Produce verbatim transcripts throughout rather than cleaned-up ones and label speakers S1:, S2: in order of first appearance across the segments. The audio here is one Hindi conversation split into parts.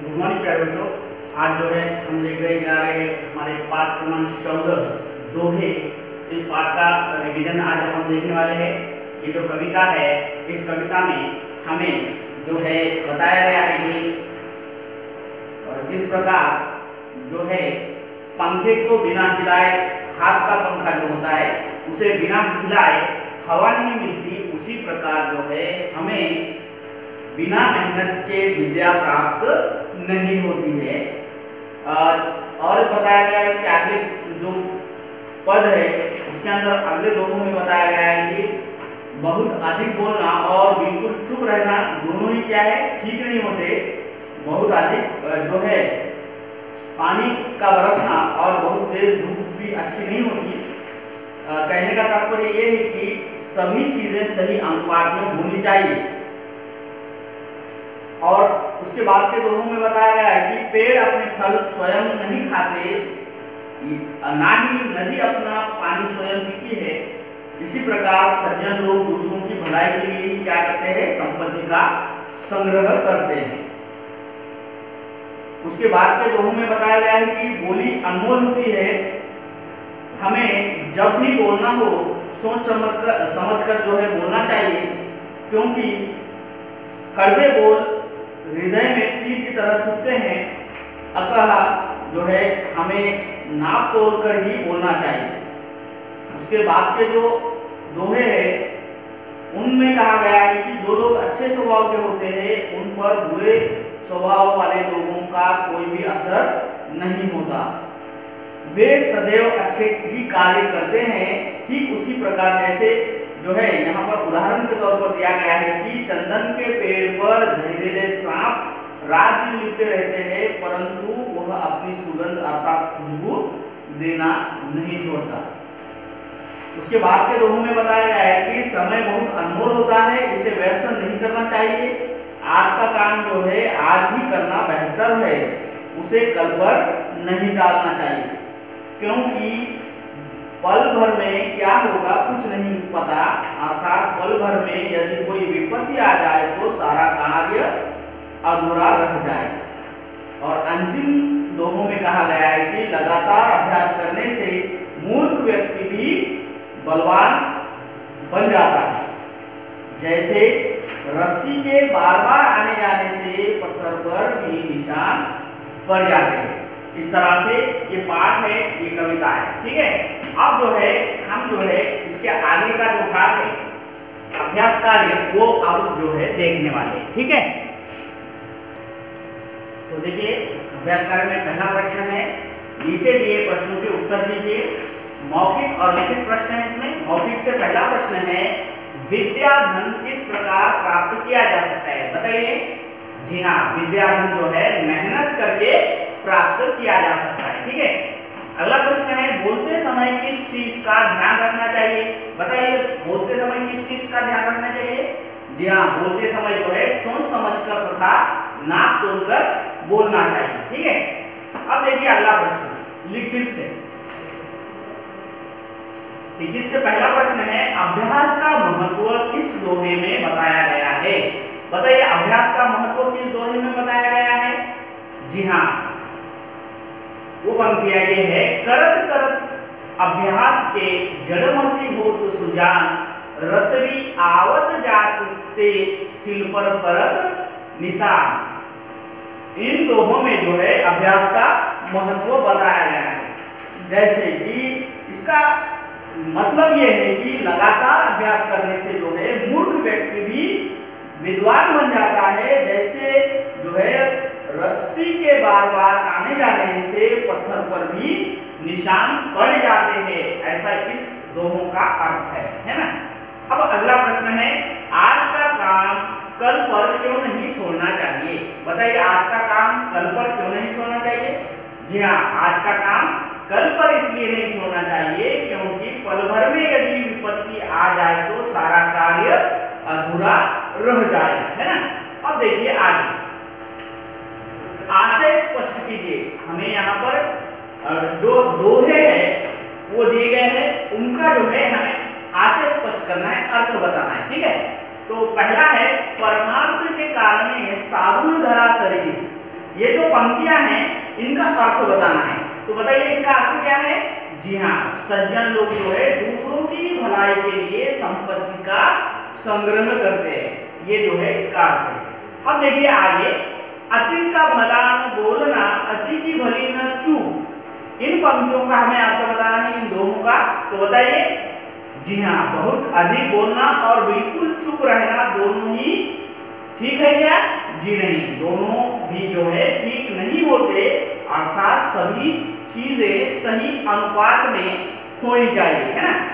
S1: गुड मॉर्निंग प्यारे बच्चों। आज जो है हम देख रहे जा रहे हैं हमारे पाठ क्रमांक चौदह दोहे। इस पाठ का रिवीजन आज हम देखने वाले हैं। ये जो कविता है, इस कविता में हमें जो है बताया गया है कि जिस प्रकार जो है पंखे को बिना हिलाए, हाथ का पंखा जो होता है उसे बिना हिलाए हवा नहीं मिलती, उसी प्रकार जो है हमें बिना मेहनत के विद्या प्राप्त नहीं होती है। और बताया गया है इसके आगे जो पद है उसके अंदर अगले दोनों में बताया गया है कि बहुत अधिक बोलना और बिल्कुल चुप रहना दोनों ही क्या है, ठीक नहीं होते। बहुत अधिक जो है पानी का बरसना और बहुत तेज धूप भी अच्छी नहीं होती। कहने का तात्पर्य ये है कि सभी चीजें सही अनुपात में होनी चाहिए। और उसके बाद के दोनों में बताया गया है कि पेड़ अपने फल स्वयं नहीं खाते, ना ही नदी अपना पानी स्वयं पीती है। इसी प्रकार सज्जन लोग दूसरों की भलाई के लिए क्या करते हैं, संपत्ति का संग्रह करते हैं। उसके बाद के दोनों में बताया गया है कि बोली अनमोल होती है। हमें जब भी बोलना हो सोच समझ कर समझ कर जो है बोलना चाहिए, क्योंकि कड़वे बोल हृदय में तीर की तरह चुभते हैं। अतः जो है हमें नाप तोल कर ही बोलना चाहिए। उसके बाद के जो दोहे हैं उनमें कहा गया है कि जो लोग अच्छे स्वभाव के होते हैं उन पर बुरे स्वभाव वाले लोगों का कोई भी असर नहीं होता। वे सदैव अच्छे ही कार्य करते हैं। ठीक उसी प्रकार जैसे जो है यहाँ पर उदाहरण के तौर पर दिया गया है कि चंदन के पेड़ पर जहरीले सांप रात दिन लिपटे रहते हैं, परंतु वह अपनी सुगंध अर्थात खुशबू देना नहीं छोड़ता। उसके बाद के दोनों में बताया गया है कि समय बहुत अनमोल होता है, इसे व्यर्थ नहीं करना चाहिए। आज का काम जो है आज ही करना बेहतर है, उसे कल पर नहीं टालना चाहिए, क्योंकि पल भर में क्या होगा कुछ नहीं पता। अर्थात पल भर में यदि कोई विपत्ति आ जाए तो सारा कार्य अधूरा रह जाए। और अंतिम दोनों में कहा गया है कि लगातार अभ्यास करने से मूर्ख व्यक्ति भी बलवान बन जाता है। जैसे रस्सी के बार बार आने जाने से पत्थर पर भी निशान पड़ जाते हैं। इस तरह से ये पाठ है, ये कविता है। ठीक है, अब जो है हम जो है इसके आगे का जो भाग है अभ्यास कार्य वो अब जो है देखने वाले हैं। ठीक है, तो देखिए अभ्यास कार्य में पहला प्रश्न है, नीचे दिए प्रश्नों के उत्तर दीजिए। मौखिक और लिखित प्रश्न है। इसमें मौखिक से पहला प्रश्न है, विद्या धन किस प्रकार प्राप्त किया जा सकता है, बताइए। जी हाँ, विद्या धन जो है मेहनत करके प्राप्त किया जा सकता है। ठीक है, अगला प्रश्न है, बोलते समय किस चीज का ध्यान रखना चाहिए, बताइए। बोलते समय किस चीज का ध्यान रखना चाहिए? जी हाँ, बोलते समय जो है सोच समझकर तथा नाप तोलकर बोलना चाहिए। ठीक है, अब देखिए अगला प्रश्न लिखित से। लिखित से पहला प्रश्न है, अभ्यास का महत्व किस दोहे में बताया गया है, बताइए। अभ्यास का महत्व किस दोहे में बताया गया है? जी हाँ, वो पंक्तियां ये है, करत करत अभ्यास के जड़मति होत सुजान, रसरी आवत जात ते सिल पर परत निशान। इन दोनों में जो है अभ्यास का महत्व बताया गया है। जैसे कि इसका मतलब ये है कि लगातार अभ्यास करने से जो है मूर्ख व्यक्ति भी विद्वान बन जाता है। जैसे जो है रस्सी के बार बार आने जाने से पत्थर पर भी निशान पड़ जाते हैं, ऐसा इस दोनों का अर्थ है, है ना। अब अगला प्रश्न है, आज का काम कल पर क्यों नहीं छोड़ना चाहिए, बताइए। आज का काम कल पर क्यों नहीं छोड़ना चाहिए? जी हाँ, आज का काम कल पर इसलिए नहीं छोड़ना चाहिए क्योंकि पल भर में यदि विपत्ति आ जाए तो सारा कार्य अधूरा रह जाएगा, है ना। अब देखिए आगे, आशय स्पष्ट कीजिए। हमें यहाँ पर जो दोहे हैं वो दिए गए हैं, उनका जो है हमें आशय स्पष्ट करना है, अर्थ बताना है। ठीक है, तो पहला है, परमार्थ के कारण साधुन धरा शरीर। ये जो पंक्तियां हैं इनका अर्थ बताना है। तो बताइए इसका अर्थ क्या है? जी हाँ, सज्जन लोग जो है दूसरों की भलाई के लिए संपत्ति का संग्रह करते हैं, ये जो है इसका अर्थ है। अब देखिए आगे, अति का भला न बोलना, अति की भली न चूक, इन पंक्तियों का हमें अर्थ बताना है, इन दोनों का। तो बताइए। जी हाँ, बहुत अधिक बोलना और बिल्कुल चुप रहना दोनों ही ठीक है क्या? जी नहीं, दोनों भी जो है ठीक नहीं होते, अर्थात सभी चीजें सही अनुपात में होनी चाहिए, है ना।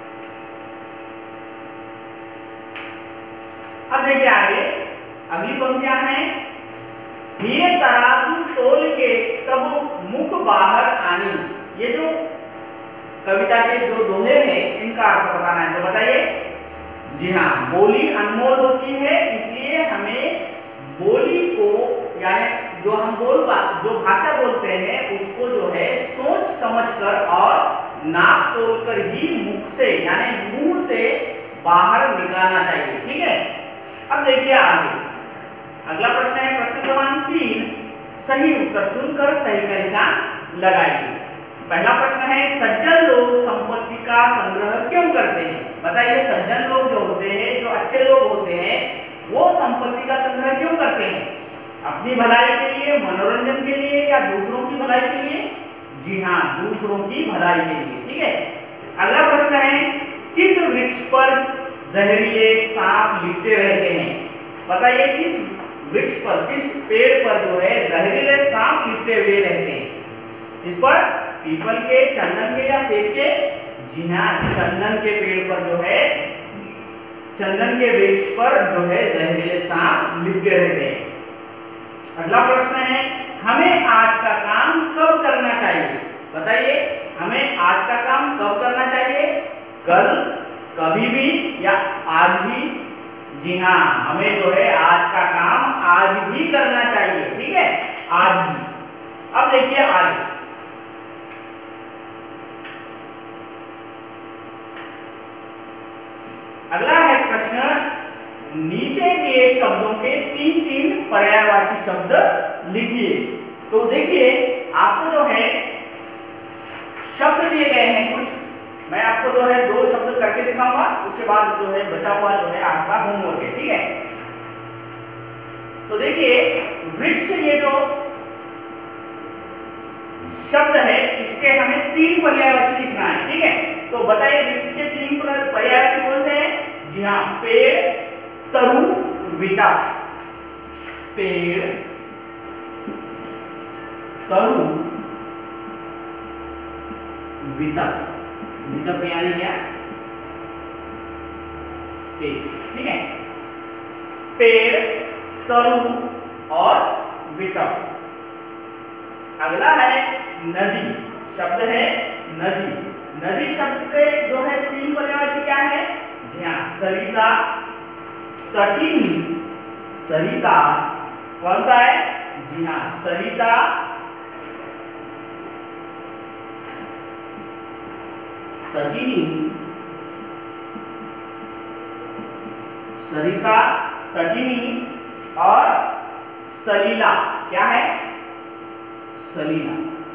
S1: अब देखिए आगे, अगली पंक्तियां हैं, ये तराजू तोल के तब मुख बाहर आनी, ये जो कविता के जो दोहे हैं इनका अर्थ बताना है। तो बताइए। जी हाँ, बोली अनमोल होती है, इसलिए हमें बोली को यानी जो हम बोल जो भाषा बोलते हैं उसको जो है सोच समझकर और नाप तोल कर ही मुख से यानी मुंह से बाहर निकालना चाहिए, ठीक है। अब देखिए आगे, अगला प्रश्न है प्रश्न क्रमांक तीन, सही उत्तर चुनकर सही का निशान लगाइए। पहला प्रश्न है, सज्जन लोग संपत्ति का संग्रह क्यों करते हैं? बताइए, सज्जन लोग जो होते हैं, जो अच्छे लोग होते हैं, वो संपत्ति का संग्रह क्यों करते हैं? अपनी भलाई के लिए, मनोरंजन के लिए या दूसरों की भलाई के लिए? जी हाँ, दूसरों की भलाई के लिए, ठीक है। अगला प्रश्न है, किस वृक्ष पर जहरीले सांप लिपटे रहते हैं? बताइए, किस वृक्ष पर, किस पेड़ पर जो है जहरीले सांप लिपटे हुए रहते हैं? इस पर पीपल के, चंदन के या सेब के? जी हाँ, चंदन के पेड़ पर जो है, चंदन के वृक्ष पर जो है जहरीले सांप लिपटे रहते हैं। अगला प्रश्न है, हमें आज का काम कब करना चाहिए? बताइए, हमें आज का काम कब करना चाहिए? कल, कभी भी या आज ही? जी हाँ, हमें जो है आज का काम आज ही करना चाहिए, ठीक है, आज ही। अब देखिए आगे, अगला है प्रश्न, नीचे दिए शब्दों के तीन तीन पर्यायवाची शब्द लिखिए। तो देखिए, आपको जो है शब्द दिए गए हैं कुछ, मैं आपको जो है दो शब्द करके दिखाऊंगा, उसके बाद जो है बचा हुआ जो है आपका होमवर्क है, ठीक है। तो देखिए, वृक्ष ये जो शब्द है इसके हमें तीन पर्यायवाची लिखना है, ठीक है। तो बताइए, वृक्ष के तीन पर्यायवाची कौन से हैं? जी हाँ, पेड़, तरु, विटा। पेड़, तरु, विटा। विटा पे यानी क्या? पेड़, ठीक है। पेड़, तरु और विटा। अगला है नदी, शब्द है नदी। नदी शब्द के जो है तीन पर्यायवाची क्या है? ध्यान, सरिता, तटिनी, सरिता कौन सा है? जी हाँ, सरिता, तटिनी, सरिता, तटिनी और सलीला। क्या है? सलीला।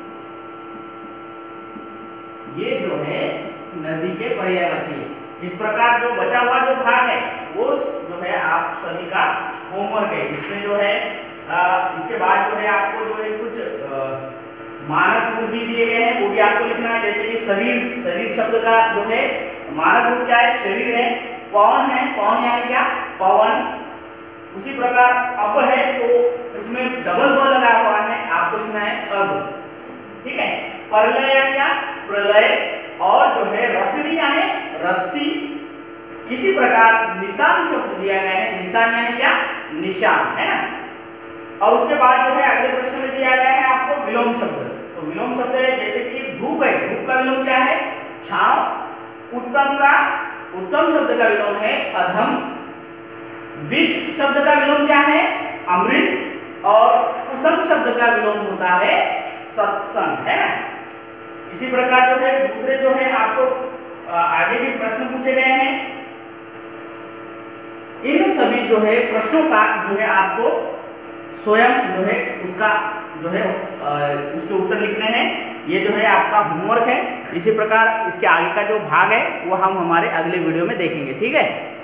S1: ये जो है नदी के पर्यायवाची। इस प्रकार जो बचा हुआ जो भाग है वो जो है आप सभी का होमवर्क है। इसमें जो है आ, इसके बाद जो है आपको जो है कुछ आ, मानक रूप भी दिए गए हैं, वो भी आपको लिखना है। जैसे कि शरीर, शरीर शब्द का जो है मानक रूप क्या है? शरीर है। पवन है, पवन यानी क्या? पवन। उसी प्रकार अब है तो उसमें डबल ब लगा हुआ है, आपको लिखना है अब, ठीक है। प्रलय यानी क्या? प्रलय। और जो है रसनी यानी रस्सी। इसी प्रकार निशान शब्द दिया गया है, निशान यानी क्या? निशान, है ना। और उसके बाद जो है अगले प्रश्न में दिया गया है आपको विलोम शब्द। तो विलोम शब्द है जैसे कि धूप है, धूप का विलोम क्या है? छांव। उत्तम का, उत्तम शब्द का विलोम है अधम। विष शब्द का विलोम क्या है? अमृत। और कुसुम शब्द का विलोम होता है सत्संग, है ना। इसी प्रकार जो है दूसरे जो है आपको आगे भी प्रश्न पूछे गए हैं। इन सभी जो है प्रश्नों का जो है आपको स्वयं जो है उसका जो है उसके उत्तर लिखने हैं। ये जो है आपका होमवर्क है। इसी प्रकार इसके आगे का जो भाग है वो हम हमारे अगले वीडियो में देखेंगे। ठीक है।